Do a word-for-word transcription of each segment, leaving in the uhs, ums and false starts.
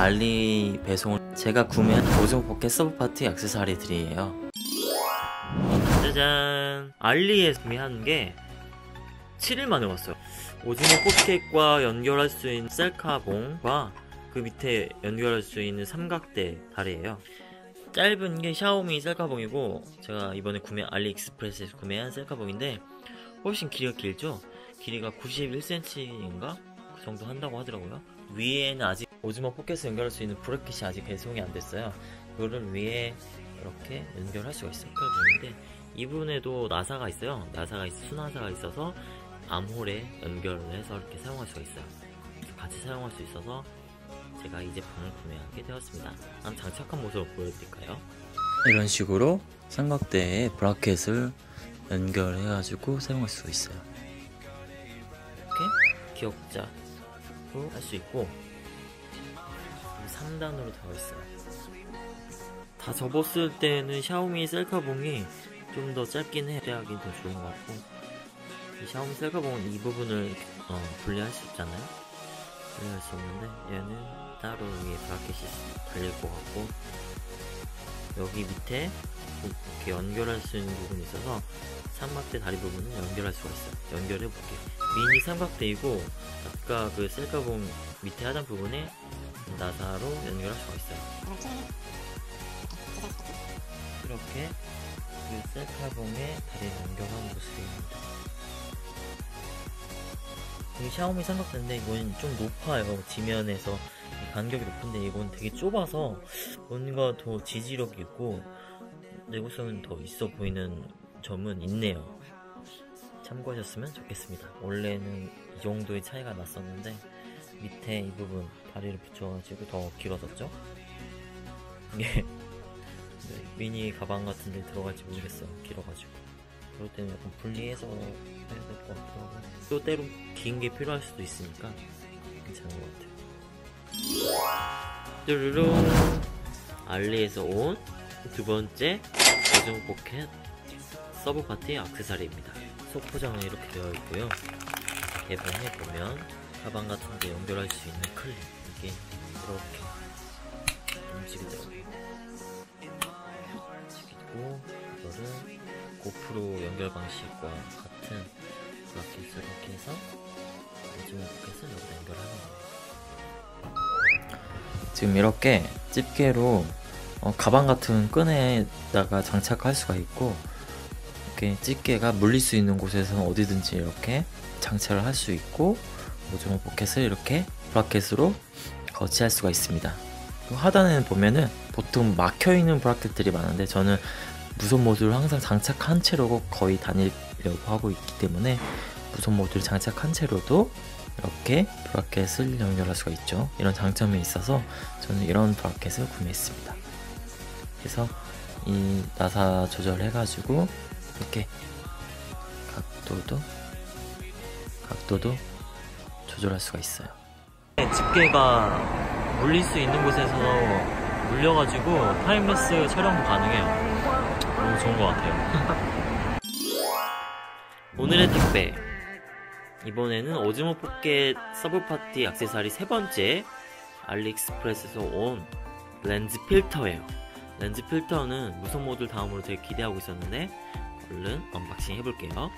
알리 배송 제가 구매한 오즈모 포켓 서브파티 액세서리들이에요. 짜잔! 알리에서 구매한 게 칠 일 만에 왔어요. 오즈모 포켓과 연결할 수 있는 셀카봉과 그 밑에 연결할 수 있는 삼각대 다리예요. 짧은 게 샤오미 셀카봉이고, 제가 이번에 구매 알리익스프레스에서 구매한 셀카봉인데 훨씬 길이가 길죠? 길이가 구십일 센티미터인가? 그 정도 한다고 하더라고요. 위에는 아직 오즈모 포켓을 연결할 수 있는 브래킷이 아직 배송이 안 됐어요. 이거를 위에 이렇게 연결할 수가 있어요. 셀카봉인데 이 부분에도 나사가 있어요. 나사가 있, 수나사가 있어서 암홀에 연결을 해서 이렇게 사용할 수가 있어요. 같이 사용할 수 있어서 제가 이 제품을 구매하게 되었습니다. 한번 장착한 모습을 보여드릴까요? 이런 식으로 삼각대에 브라켓을 연결해가지고 사용할 수가 있어요. 이렇게 기역자로 할 수 있고 삼 단으로 되어 있어요. 다 접었을 때는 샤오미 셀카봉이 좀 더 짧긴 해. 하긴 더 좋은 것 같고, 이 샤오미 셀카봉은 이 부분을 어, 분리할 수 있잖아요. 분리할 수 없는데 얘는 따로 위에 브라켓이 달릴 것 같고, 여기 밑에 이렇게 연결할 수 있는 부분이 있어서 삼각대 다리 부분은 연결할 수가 있어요. 연결해 볼게요. 미니 삼각대이고, 아까 그 셀카봉 밑에 하단 부분에 나사로 연결할 수가 있어요. 이렇게 그 셀카봉에 다리를 연결한 모습입니다. 이 샤오미 삼각대인데 이건 좀 높아요. 지면에서 간격이 높은데 이건 되게 좁아서 뭔가 더 지지력이 있고 내구성은 더 있어 보이는 점은 있네요. 참고하셨으면 좋겠습니다. 원래는 이 정도의 차이가 났었는데 밑에 이 부분 다리를 붙여가지고 더 길어졌죠? 이게 미니 가방 같은 데 들어갈지 모르겠어요. 길어가지고. 그럴 때는 약간 분리해서 해야 될 것 같기도 하고, 또 때로 긴 게 필요할 수도 있으니까 괜찮은 것 같아요. 뚜루룽! 알리에서 온 두 번째 오즈모 포켓 서브파티 액세서리입니다. 속 포장은 이렇게 되어 있고요. 개봉해 보면 가방 같은 데 연결할 수 있는 클립, 이게 이렇게 움직이더라고요. 움직이고, 이거를 고프로 연결 방식과 같은 브라켓을 이렇게 해서 오즈모 포켓을 여기다 연결하는 거예요. 지금 이렇게 집게로 어, 가방 같은 끈에다가 장착할 수가 있고, 이렇게 집게가 물릴 수 있는 곳에서는 어디든지 이렇게 장착을 할 수 있고, 오즈모 포켓을 이렇게 브라켓으로 거치할 수가 있습니다. 하단에는 보면은 보통 막혀있는 브라켓들이 많은데 저는 무선 모듈을 항상 장착한 채로 거의 다니려고 하고 있기 때문에 무선 모듈을 장착한 채로도 이렇게 브라켓을 연결할 수가 있죠. 이런 장점이 있어서 저는 이런 브라켓을 구매했습니다. 그래서 이 나사 조절해가지고 이렇게 각도도 각도도 조절할 수가 있어요. 집게가 물릴 수 있는 곳에서 물려가지고 타임레스 촬영 가능해요. 너무 좋은 것 같아요. 오늘의 택배, 이번에는 오즈모 포켓 서브파티 액세서리 세 번째 알리익스프레스에서 온 렌즈 필터예요. 렌즈 필터는 무선 모듈 다음으로 되게 기대하고 있었는데 얼른 언박싱 해볼게요.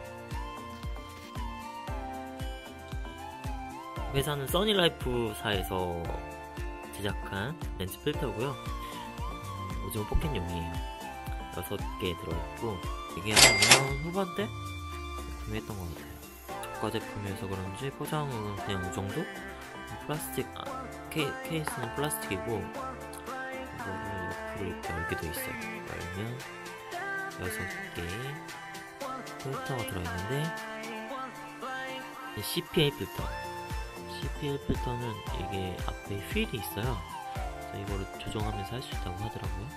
회사는 써니라이프사에서 제작한 렌즈 필터고요. 오즈모 포켓용이에요. 여섯 개 들어있고, 이게 한 이 년 후반대 구매했던 것 같아요. 저가 제품이어서 그런지 포장은 그냥 이 정도? 플라스틱, 아, 케이, 케이스는 플라스틱이고, 이거를 옆으로 이렇게 열게 돼 있어요. 열면 여섯 개의 필터가 들어있는데, 씨피엘 필터. 씨피엘 필터는 이게 앞에 휠이 있어요. 그래서 이거를 조정하면서 할 수 있다고 하더라고요.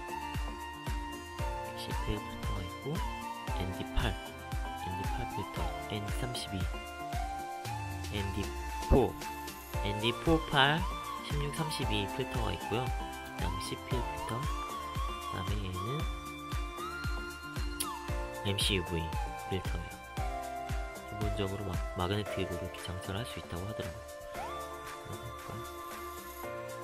씨피엘 필터가 있고, 엔디 팔, 엔디 팔 필터, 엔디 삼십이, 엔디 사, 엔디 사, 팔, 십육, 삼십이 필터가 있고요. 그 다음에 씨피엘 필터, 그 다음에 얘는 엠씨유브이 필터예요. 기본적으로 막 마그네틱으로 이렇게 장착을 할 수 있다고 하더라고요.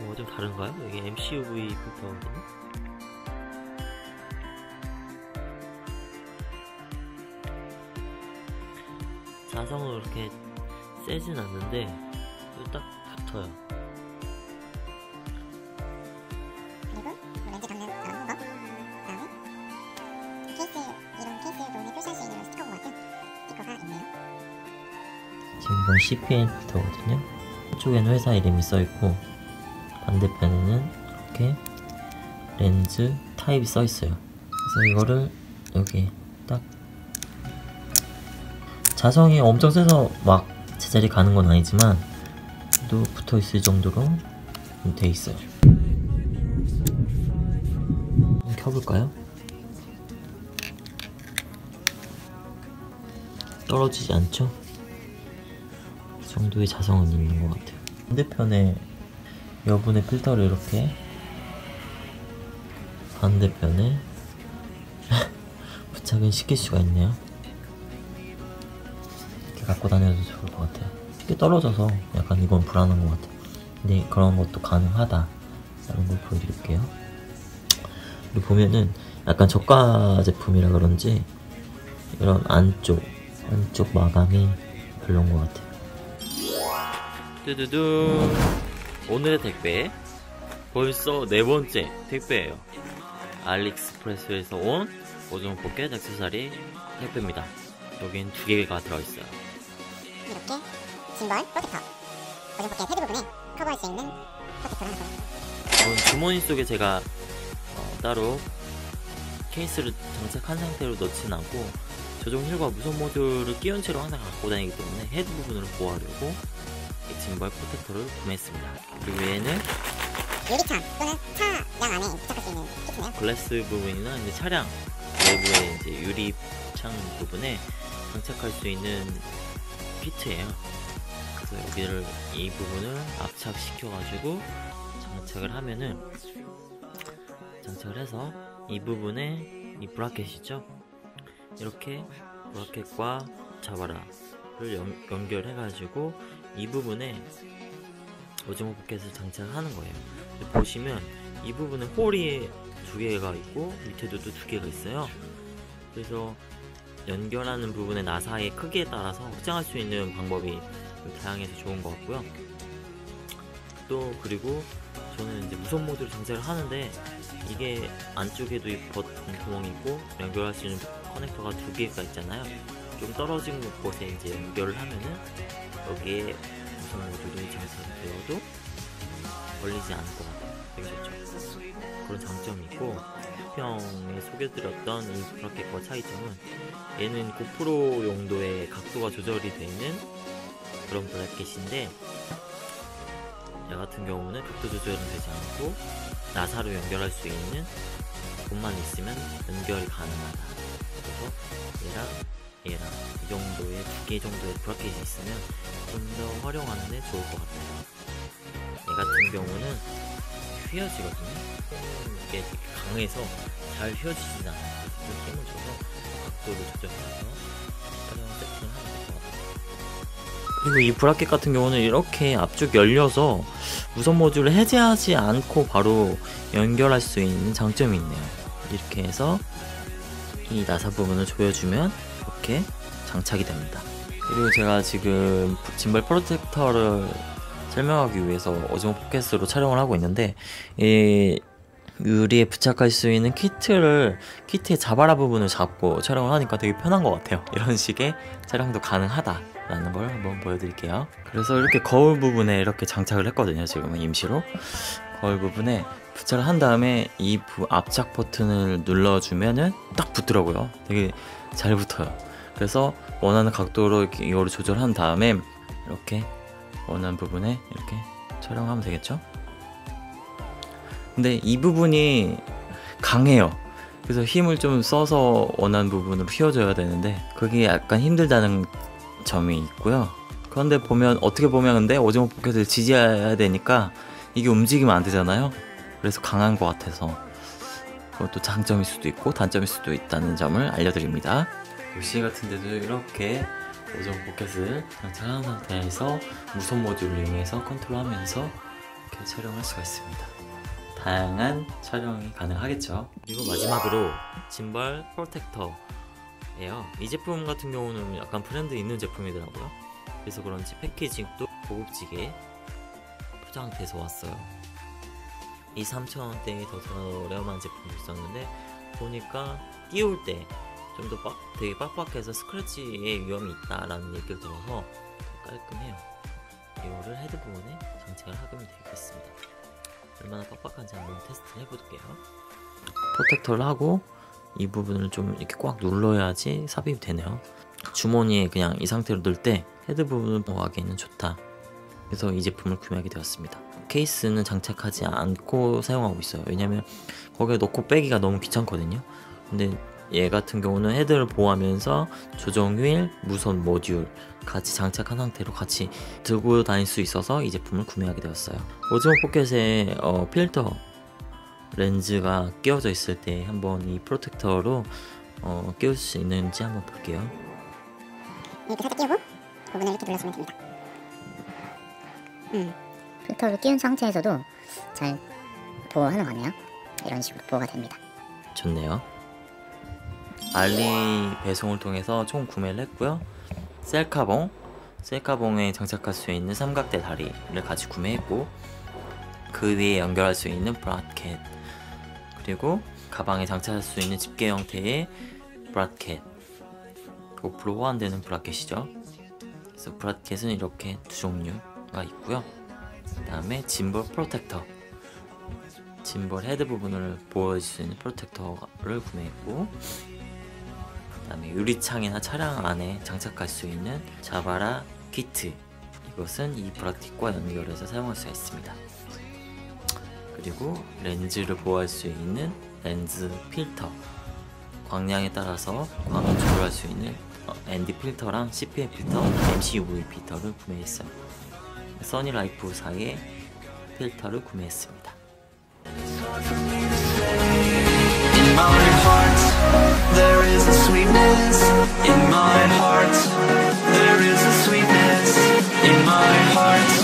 어, 좀 다른가요? 이게 엠씨유브이 필터거든요. 자성은 그렇게 세진 않는데 딱 붙어요. 그리고 렌즈 담는 그런 거. 그다음에 케이스, 이런 케이스 부분에 표시할 수 있는 스티커 같은 스티커가 있네요. 지금 이건 씨피엔 필터거든요. 한쪽에는 회사 이름이 써있고 반대편에는 이렇게 렌즈 타입이 써있어요. 그래서 이거를 여기 딱, 자성이 엄청 세서 막 제자리 가는 건 아니지만 또 붙어있을 정도로 돼 있어요. 한번 켜볼까요? 떨어지지 않죠? 그 정도의 자성은 있는 것 같아요. 반대편에 여분의 필터를 이렇게, 반대편에 부착은 시킬 수가 있네요. 이렇게 갖고 다녀도 좋을 것 같아요. 쉽게 떨어져서 약간 이건 불안한 것 같아요. 근데 그런 것도 가능하다 라는 걸 보여드릴게요. 그리고 보면은 약간 저가 제품이라 그런지 이런 안쪽 안쪽 마감이 별로인 것 같아요. 뚜두두, 오늘의 택배 벌써 네 번째 택배예요. 알리익스프레스에서 온 오즈몬 포켓 액세서리 택배입니다. 여긴 두 개가 들어있어요. 이렇게 짐벌 프로텍터, 오즈몬 포켓 헤드 부분에 커버할 수 있는 프로텍터를 하나 더. 이건 주머니 속에 제가 어, 따로 케이스를 장착한 상태로 넣진 않고 조종 휠과 무선 모듈을 끼운 채로 항상 갖고 다니기 때문에 헤드 부분을 보호하려고 이 짐벌 프로텍터를 구매했습니다. 그리고 얘는 유리창 또는 차량 안에 부착할 수 있는 키트네요. 글래스 부분이나 이제 차량 내부의 이제 유리창 부분에 장착할 수 있는 키트예요. 그래서 여기를, 이 부분을 압착시켜가지고 장착을 하면은, 장착을 해서 이 부분에 이 브라켓이죠. 이렇게 브라켓과 자바라를 연, 연결해가지고 이 부분에 오즈몬 포켓을 장착하는 거예요. 보시면 이 부분에 홀이 두 개가 있고 밑에도 또 두 개가 있어요. 그래서 연결하는 부분의 나사의 크기에 따라서 확장할 수 있는 방법이 다양해서 좋은 것 같고요. 또 그리고 저는 이제 무선 모듈을 장착을 하는데 이게 안쪽에도 이 버튼 구멍이 있고 연결할 수 있는 커넥터가 두 개가 있잖아요. 좀 떨어진 곳에 이제 연결을 하면은 여기에 무선 모듈이 장착이 되어도 걸리지 않을 것 같아요. 되게 좋죠. 그런 장점이 있고, 쿠평에 소개드렸던 이 브라켓과 차이점은 얘는 고프로 용도의 각도가 조절이 되는 그런 브라켓인데, 얘 같은 경우는 각도 조절은 되지 않고 나사로 연결할 수 있는 곳만 있으면 연결이 가능하다. 그래서 얘랑 얘랑 이 정도의 두 개 정도의 브라켓이 있으면 좀 더 활용하는데 좋을 것 같아요. 얘 같은 경우는 휘어지거든요. 이게 강해서 잘 휘어지진 않아요. 그래서 힘을 줘서 각도를 조정해서 활용 세팅을 하면 될 것 같아요. 그리고 이 브라켓 같은 경우는 이렇게 앞쪽 열려서 무선 모듈을 해제하지 않고 바로 연결할 수 있는 장점이 있네요. 이렇게 해서 이 나사 부분을 조여주면 이렇게 장착이 됩니다. 그리고 제가 지금 짐벌 프로텍터를 설명하기 위해서 오즈몬 포켓으로 촬영을 하고 있는데, 이 유리에 부착할 수 있는 키트를, 키트의 자바라 부분을 잡고 촬영을 하니까 되게 편한 것 같아요. 이런 식의 촬영도 가능하다라는 걸 한번 보여드릴게요. 그래서 이렇게 거울 부분에 이렇게 장착을 했거든요. 지금은 임시로 거울 부분에 부착을 한 다음에 이 부, 압착 버튼을 눌러주면은 딱 붙더라고요. 되게 잘 붙어요. 그래서 원하는 각도로 이렇게 이거를 조절한 다음에 이렇게 원하는 부분에 이렇게 촬영하면 되겠죠? 근데 이 부분이 강해요. 그래서 힘을 좀 써서 원하는 부분으로 휘어줘야 되는데 그게 약간 힘들다는 점이 있고요. 그런데 보면, 어떻게 보면 근데 오즈몬 포켓을 지지해야 되니까 이게 움직이면 안 되잖아요. 그래서 강한 것 같아서 그것도 장점일 수도 있고 단점일 수도 있다는 점을 알려드립니다. 요시 같은 데도 이렇게 오즈몬 포켓을 장착한 상태에서 무선 모듈을 이용해서 컨트롤하면서 이렇게 이렇게 촬영할 수가 있습니다. 다양한 촬영이 가능하겠죠. 그리고 마지막으로 짐벌 프로텍터예요. 이 제품 같은 경우는 약간 브랜드 있는 제품이더라고요. 그래서 그런지 패키징도 고급지게 포장돼서 왔어요. 이 삼천 원대에 더 저렴한 제품도 있었는데 보니까 끼울 때 좀 더 빡, 되게 빡빡해서 스크래치의 위험이 있다라는 얘기를 들어서 깔끔해요. 이거를 헤드 부분에 장착을 하면 되겠습니다. 얼마나 빡빡한지 한번 테스트를 해볼게요. 프로텍터를 하고 이 부분을 좀 이렇게 꽉 눌러야지 삽입이 되네요. 주머니에 그냥 이 상태로 넣을 때 헤드 부분을 보호하기에는 좋다. 그래서 이 제품을 구매하게 되었습니다. 케이스는 장착하지 않고 사용하고 있어요. 왜냐면 거기에 넣고 빼기가 너무 귀찮거든요. 근데 얘 같은 경우는 헤드를 보호하면서 조정 휠, 무선 모듈 같이 장착한 상태로 같이 들고 다닐 수 있어서 이 제품을 구매하게 되었어요. 오즈모 포켓에 어, 필터 렌즈가 끼워져 있을 때 한번 이 프로텍터로 어, 끼울 수 있는지 한번 볼게요. 이렇게 살짝 끼우고 부분을 이렇게 눌러주면 됩니다. 음, 필터를 끼운 상태에서도 잘 보호하는 것 같네요. 이런 식으로 보호가 됩니다. 좋네요. 알리 배송을 통해서 총 구매를 했고요. 셀카봉, 셀카봉에 장착할 수 있는 삼각대 다리를 같이 구매했고 그 위에 연결할 수 있는 브라켓, 그리고 가방에 장착할 수 있는 집게 형태의 브라켓, 고프로 호환되는 브라켓이죠. 그래서 브라켓은 이렇게 두 종류가 있고요. 그 다음에 짐벌 프로텍터, 짐벌 헤드 부분을 보호해줄 수 있는 프로텍터를 구매했고, 그 다음에 유리창이나 차량 안에 장착할 수 있는 자바라 키트, 이것은 이 브라켓과 연결해서 사용할 수가 있습니다. 그리고 렌즈를 보호할 수 있는 렌즈 필터, 광량에 따라서 광을 조절할 수 있는 엔디 필터랑 씨피엘 필터, 엠씨유브이 필터를 구매했어요. 써니라이프사의 필터를 구매했습니다. In my heart, there is a sweetness. In my heart, there is a sweetness. In my heart.